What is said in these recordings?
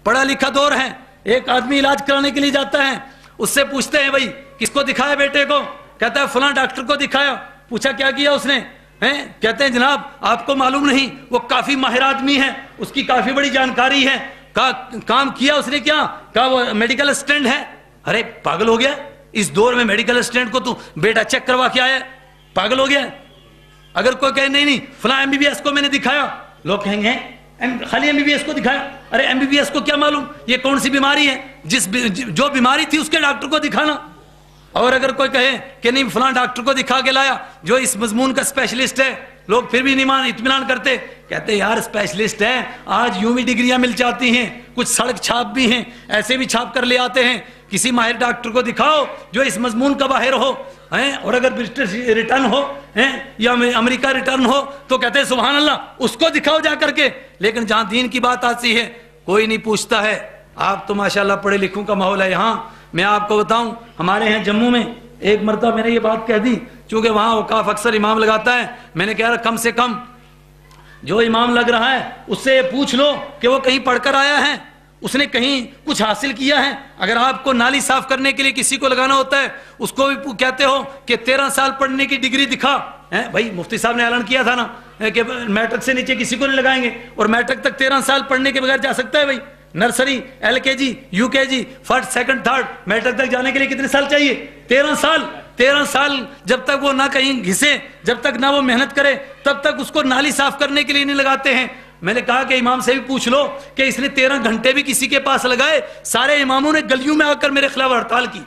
پڑھا لکھا دور ہے. ایک آدمی علاج کرانے کے لیے جاتا ہے, اس سے پوچھتے ہیں بھائی کس کو دکھایا بیٹے کو؟ کہتا ہے فلاں ڈاکٹر کو دکھایا. پوچھا کیا کیا اس نے؟ کہتے ہیں جناب آپ کو معلوم نہیں, وہ کافی ماہر آدمی ہے, اس کی کافی بڑی جانکاری ہے. کام کیا اس نے کیا؟ کہا وہ میڈیکل اسسٹنٹ ہے. ارے پاگل ہو گیا, اس دور میں میڈیکل اسسٹنٹ کو تو بیٹا چیک کروا کے آیا, پاگل ہو گیا. اگر کوئی کہے نہیں فلاں ایم بی بی ایس کو میں نے دکھایا, لوگ کہیں گے خالی ایم بی بی ایس کو دکھایا. ارے ایم بی بی ایس کو کیا معلوم یہ کون سی بیماری ہے؟ جو بیماری تھی اس کے ڈاکٹر کو دکھانا. اور اگر کوئی کہے کہ نہیں فلاں ڈاکٹر کو دکھا کے لایا جو اس مضمون کا اسپیشلسٹ ہے, لوگ پھر بھی نہیں اطمینان کرتے. کہتے یار اسپیشلسٹ ہے, آج یوں بھی ڈگریاں مل جاتی ہیں, کچھ سڑک چھاپ بھی ہیں, ایسے بھی چھاپ کر لے آتے ہیں. کسی ماہر ڈاکٹر کو دکھاؤ جو اس مضمون کا باہر ہو, اور اگر برٹش ریٹرن ہو یا امریکہ ریٹرن ہو تو کہتے ہیں سبحان اللہ, اس کو دکھاؤ جا کر کے. لیکن جہاں دین کی بات آتی ہے کوئی نہیں پوچھتا ہے. آپ تو ماشاءاللہ پڑھے لکھوں کا ماحول ہے یہاں. میں آپ کو بتاؤں ہمارے ہیں جموں میں ایک مرتبہ میں نے یہ بات کہہ دی, چونکہ وہاں اوقاف اکثر امام لگاتا ہے. میں نے کہا کم سے کم جو امام لگ رہا ہے اس سے پوچھ لو کہ وہ کہیں پڑھ کر آیا ہے, اس نے کہیں کچھ حاصل کیا ہے. اگر آپ کو نالی صاف کرنے کے لیے کسی کو لگانا ہوتا ہے اس کو بھی کہتے ہو کہ 13 سال پڑھنے کی ڈگری دکھا. بھائی مفتی صاحب نے اعلان کیا تھا نا کہ میٹرک سے نیچے کسی کو نہیں لگائیں گے, اور میٹرک تک 13 سال پڑھنے کے بغیر جا سکتا ہے. بھائی نرسری, ایل کے G, U K G, first second third, matric تک جانے کے لیے کتنے سال چاہیے؟ 13 سال. 13 سال جب تک وہ نہ کہیں گھسے, جب تک نہ وہ محنت کرے, تب تک اس کو نالی صاف کرنے کے لیے نہیں لگاتے ہیں. میں نے کہا کہ امام سے بھی پوچھ لو کہ اس نے 13 گھنٹے بھی کسی کے پاس لگائے. سارے اماموں نے گلیوں میں آ کر میرے خلاف ہڑتال کی,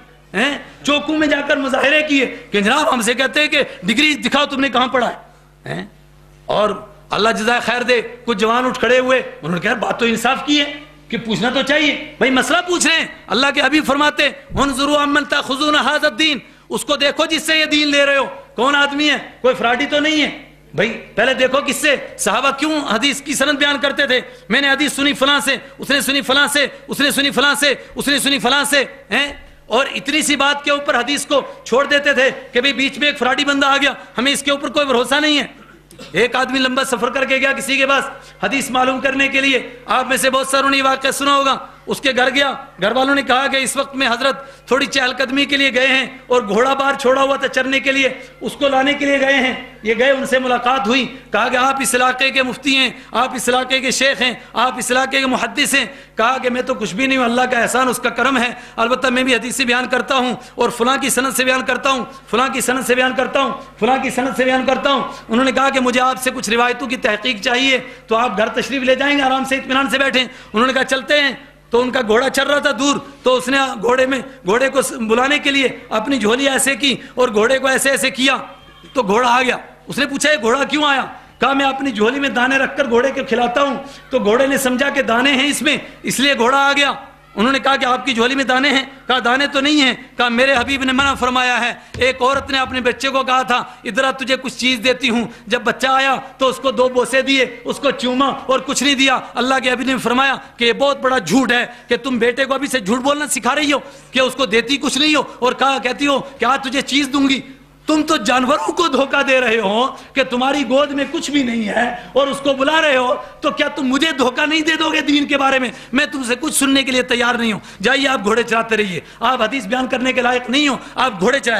چوکوں میں جا کر مظاہرے کیے کہ جناب ہم سے کہتے ہیں کہ ڈگری دکھاؤ تم نے کہاں پڑھا ہے. اور اللہ جزائے خیر دے, کچھ جوان اٹھ کھڑے ہوئے, انہوں نے کہا بات تو انصاف کی ہے کہ پوچھنا تو چاہیے. بھائی مسئلہ پوچھ رہے ہیں, اللہ کے حبیب فرماتے انظروا عمن تاخذون هذا الدین, اس کو دیکھو جس سے یہ دین لے رہے ہو کون آدمی ہے, کوئی فراڈی تو نہیں ہے. بھائی پہلے دیکھو کس سے. صحابہ کیوں حدیث کی سند بیان کرتے تھے؟ میں نے حدیث سنی فلاں سے, اس نے سنی فلاں سے, اس نے سنی فلاں سے, اس نے سنی فلاں سے, اور اتنی سی بات کے اوپر حدیث کو چھوڑ دیتے تھے کہ بھئی بیچ میں ایک فراڈی بندہ آ گیا, ہمیں اس کے اوپر کوئی بھروسہ نہیں ہے. ایک آدمی لمبا سفر کر کے گیا کسی کے پاس حدیث معلوم کرنے کے لیے, آپ میں سے بہت ساروں نے یہ واقعہ سنا ہوگا. اس کے گھر گیا, گھر والوں نے کہا کہ اس وقت میں حضرت تھوڑی چہل قدمی کے لیے گئے ہیں اور گھوڑا بار چھوڑا ہوا تھا چرنے کے لیے, اس کو لانے کے لیے گئے ہیں. یہ گئے, ان سے ملاقات ہوئی, کہا کہ آپ اس علاقے کے مفتی ہیں, آپ اس علاقے کے شیخ ہیں, آپ اس علاقے کے محدث ہیں. کہا کہ میں تو کچھ بھی نہیں ہوں, اللہ کا احسان, اس کا کرم ہے, البتہ میں بھی حدیث بیان کرتا ہوں اور فلاں کی سند سے بیان کرتا ہوں, فلاں کی سند سے بیان کرتا ہوں, فلاں کی سند سے بیان کرتا ہوں. انہوں نے کہا کہ مجھے آپ سے کچھ روایتوں کی تحقیق چاہیے, تو آپ گھر تشریف لے جائیں گے, آرام سے اطمینان سے بیٹھیں. انہوں نے کہا چلتے ہیں. تو ان کا گھوڑا چل رہا تھا دور, تو اس نے گھوڑے کو بلانے کے لیے اپنی جھولی ایسے کی اور گھوڑے کو ایسے ایسے کیا تو گھوڑا آ گیا. اس نے پوچھا یہ گھوڑا کیوں آیا؟ کہا میں اپنی جھولی میں دانے رکھ کر گھوڑے کو کھلاتا ہوں, تو گھوڑے نے سمجھا کہ دانے ہیں اس میں, اس لیے گھوڑا آ گیا. انہوں نے کہا کہ آپ کی جھولی میں دانے ہیں؟ کہا دانے تو نہیں ہیں. کہا میرے حبیب نے منع فرمایا ہے. ایک عورت نے اپنے بچے کو کہا تھا ادھر آ تجھے کچھ چیز دیتی ہوں, جب بچہ آیا تو اس کو 2 بوسے دیے, اس کو چوما اور کچھ نہیں دیا. اللہ کے حبیب نے فرمایا کہ یہ بہت بڑا جھوٹ ہے کہ تم بیٹے کو ابھی سے جھوٹ بولنا سکھا رہی ہو کہ اس کو دیتی کچھ نہیں ہو, اور کہتی ہو کہ آج تجھے چیز دوں گی. تم تو جانوروں کو دھوکہ دے رہے ہو کہ تمہاری گود میں کچھ بھی نہیں ہے اور اس کو بلا رہے ہو, تو کیا تم مجھے دھوکہ نہیں دے دو گے دین کے بارے میں؟ میں تم سے کچھ سننے کے لیے تیار نہیں ہوں. جائیے آپ گھوڑے چراتے رہیے, آپ حدیث بیان کرنے کے لائق نہیں ہو, آپ گھوڑے چرایا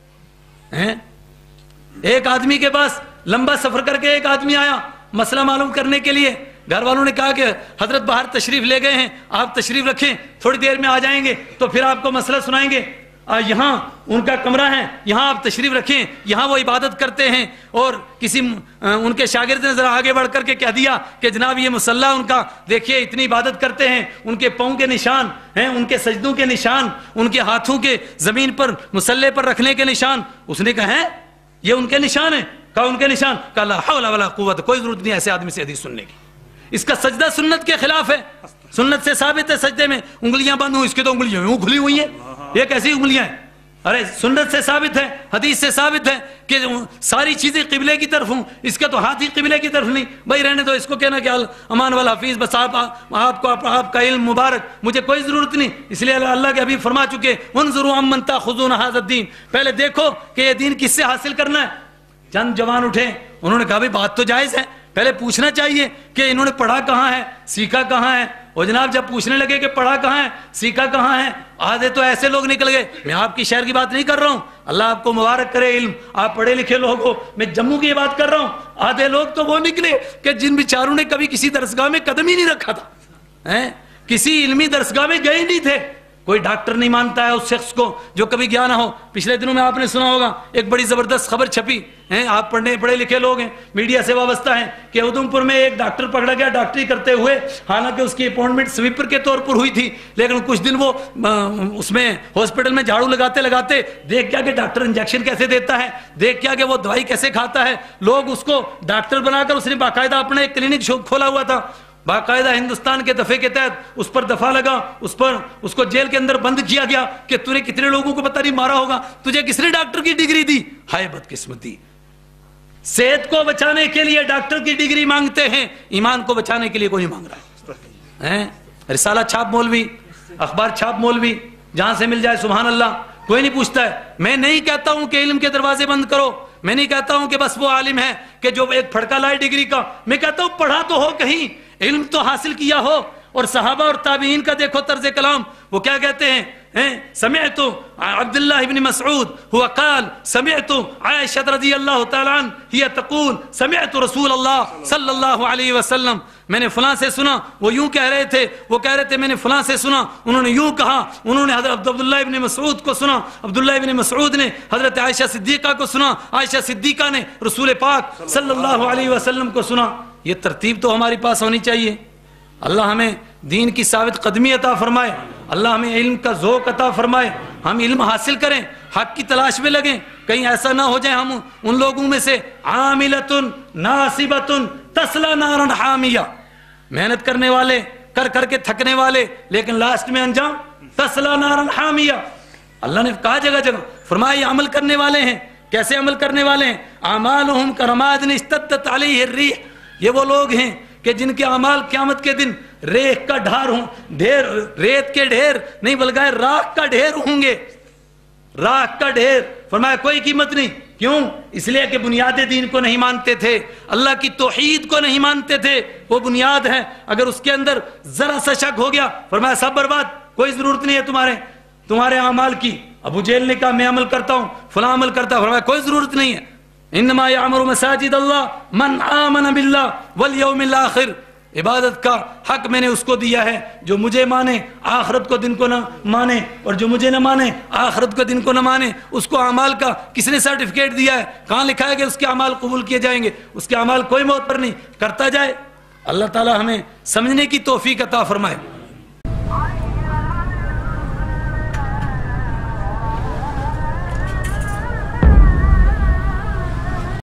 کیجیے. ایک آدمی کے پاس لمبا سفر کر کے ایک آدمی آیا مسئلہ معلوم کرنے کے لیے. گھر والوں نے کہا کہ حضرت باہر تشریف لے گئے ہیں, آپ تشریف رکھیں, تھوڑی دیر میں آ جائیں گے تو پھر آپ کو مسئلہ سنائیں گے. یہاں ان کا کمرہ ہے, یہاں آپ تشریف رکھیں, یہاں وہ عبادت کرتے ہیں. اور کسی ان کے شاگرد نے ذرا آگے بڑھ کر کے کہہ دیا کہ جناب یہ مصلی ان کا دیکھیے, اتنی عبادت کرتے ہیں, ان کے پاؤں کے نشان ہیں, ان کے سجدوں کے نشان, ان کے ہاتھوں کے زمین پر مصلی پر رکھنے کے نشان. اس نے کہا ہے یہ ان کے نشان ہیں؟ کہا ان کے نشان. کہا لا حول ولا قوت, کوئی ضرورت نہیں ایسے آدمی سے حدیث سننے کی. اس کا سجدہ سنت کے خلاف ہے, سنت سے ثابت ہے سجدے میں انگلیاں بند ہوں, اس کی تو انگلیاں یوں کھلی ہوئی ہیں, یہ کیسی انگلیاں ہیں؟ ارے سنت سے ثابت ہے, حدیث سے ثابت ہے کہ ساری چیزیں قبلے کی طرف ہوں, اس کا تو ہاتھ ہی قبلے کی طرف نہیں. بھائی رہنے دو, اس کو کہنا کہ امان والا حفیظ, بس آپ کا علم مبارک, مجھے کوئی ضرورت نہیں. اس لیے اللہ کے حبیب فرما چکے انظروا عمن تاخذون هذا الدین, پہلے دیکھو کہ یہ دین کس سے حاصل کرنا ہے. چند جوان اٹھے, انہوں نے کہا بھائی بات تو جائز ہے, پہلے پوچھنا چاہیے کہ انہوں نے پڑھا کہاں ہے, سیکھا کہاں ہے, وہ جناب جب پوچھنے لگے کہ پڑھا کہاں ہے, سیکھا کہاں ہے, آدھے تو ایسے لوگ نکل گئے. میں آپ کی شہر کی بات نہیں کر رہا ہوں, اللہ آپ کو مبارک کرے علم, آپ پڑھے لکھے لوگ ہو, میں جموں کی بات کر رہا ہوں. آدھے لوگ تو وہ نکلے کہ جن بیچاروں نے کبھی کسی درسگاہ میں قدم ہی نہیں رکھا تھا, کسی علمی درسگاہ میں گئے نہیں تھے. کوئی ڈاکٹر نہیں مانتا ہے اس شخص کو جو کبھی گیا نہ ہو. پچھلے دنوں میں آپ نے سنا ہوگا ایک بڑی زبردست خبر چھپی ہے, آپ پڑھے لکھے لوگ ہیں, میڈیا سے وابستہ ہیں, کہ ادھمپور میں ایک ڈاکٹر پکڑا گیا ڈاکٹری کرتے ہوئے. حالانکہ اس کی اپوائنٹمنٹ سویپر کے طور پر ہوئی تھی, لیکن کچھ دن وہ اس میں ہاسپٹل میں جھاڑو لگاتے لگاتے دیکھ کیا کہ ڈاکٹر انجیکشن کیسے دیتا ہے, دیکھ کیا کہ وہ دوائی کیسے کھاتا ہے. لوگ اس کو ڈاکٹر بنا کر, اس نے باقاعدہ اپنا ایک کلینک کھولا ہوا تھا, باقاعدہ ہندوستان کے دفعے کے تحت اس پر دفعہ لگا, اس کو جیل کے اندر بند کیا گیا کہ تو نے کتنے لوگوں کو پتہ نہیں مارا ہوگا, تجھے کس نے ڈاکٹر کی ڈگری دی. ہائے بدقسمتی, صحت کو بچانے کے لیے ڈاکٹر کی ڈگری مانگتے ہیں, ایمان کو بچانے کے لیے کوئی نہیں مانگ رہا ہے. رسالہ چھاپ مولوی, اخبار چھاپ مولوی, جہاں سے مل جائے سبحان اللہ, کوئی نہیں پوچھتا ہے. میں نہیں کہتا ہوں کہ علم کے دروازے بند کرو, میں نہیں کہتا ہوں کہ بس وہ عالم ہے کہ جو ایک پھڑکا لائے ڈگری کا, میں کہتا ہوں پڑھا تو ہو, کہیں علم تو حاصل کیا ہو. اور صحابہ اور تابعین کا دیکھو طرز کلام, وہ کیا کہتے ہیں, سمعت عبداللہ ابن مسعود هو قال سمعت عائشہ رضی اللہ تعالی عنہ هي تقول سمعت رسول اللہ صلی اللہ علیہ وسلم, میں نے فلاں سے سنا, وہ یوں کہہ رہے تھے, وہ کہہ رہے تھے میں نے فلاں سے سنا, انہوں نے یوں کہا, انہوں نے حضرت عبداللہ ابن مسعود کو سنا, عبداللہ ابن مسعود نے حضرت عائشہ صدیقہ کو سنا, عائشہ صدیقہ نے رسول پاک صلی اللہ علیہ وسلم کو سنا. یہ ترتیب تو ہمارے پاس ہونی چاہیے. اللہ ہمیں دین کی ثابت قدمی عطا فرمائے, اللہ ہمیں علم کا ذوق عطا فرمائے, ہم علم حاصل کریں, حق کی تلاش میں لگیں. کہیں ایسا نہ ہو جائے ہم ان لوگوں میں سے عاملۃ ناصبۃ تصلی نارا حامیہ, محنت کرنے والے, کر کر کے تھکنے والے, لیکن لاسٹ میں انجام تصلی نارا حامیہ. اللہ نے کہا جگہ جگہ فرمایا یہ عمل کرنے والے ہیں. کیسے عمل کرنے والے ہیں؟ اعمالهم کرماد اشتدت علیہ الریح, یہ وہ لوگ ہیں کہ جن کے اعمال قیامت کے دن ریت کا ڈھار ہوں, ریت کے ڈھیر نہیں بلکہ راکھ کا ڈھیر ہوں گے, راکھ کا ڈھیر. فرمایا کوئی قیمت نہیں. کیوں؟ اس لیے کہ بنیاد دین کو نہیں مانتے تھے, اللہ کی توحید کو نہیں مانتے تھے. وہ بنیاد ہے, اگر اس کے اندر ذرا سا شک ہو گیا فرمایا سب برباد, کوئی ضرورت نہیں ہے تمہارے اعمال کی. ابو جہل نے کہا میں عمل کرتا ہوں, فلاں عمل کرتا ہوں, فرمایا کوئی ضرورت نہیں ہے. انما یعمر مساجد اللہ من آمن باللہ والیوم الاخر, عبادت کا حق میں نے اس کو دیا ہے جو مجھے مانے, آخرت کو دن کو نہ مانے, اور جو مجھے نہ مانے آخرت کو دن کو نہ مانے. اس کو اعمال کا کس نے سرٹیفکیٹ دیا ہے؟ کہاں لکھا ہے کہ اس کے اعمال قبول کیے جائیں گے؟ اس کے اعمال کوئی موت پر نہیں, کرتا جائے. اللہ تعالی ہمیں سمجھنے کی توفیق عطا فرمائے.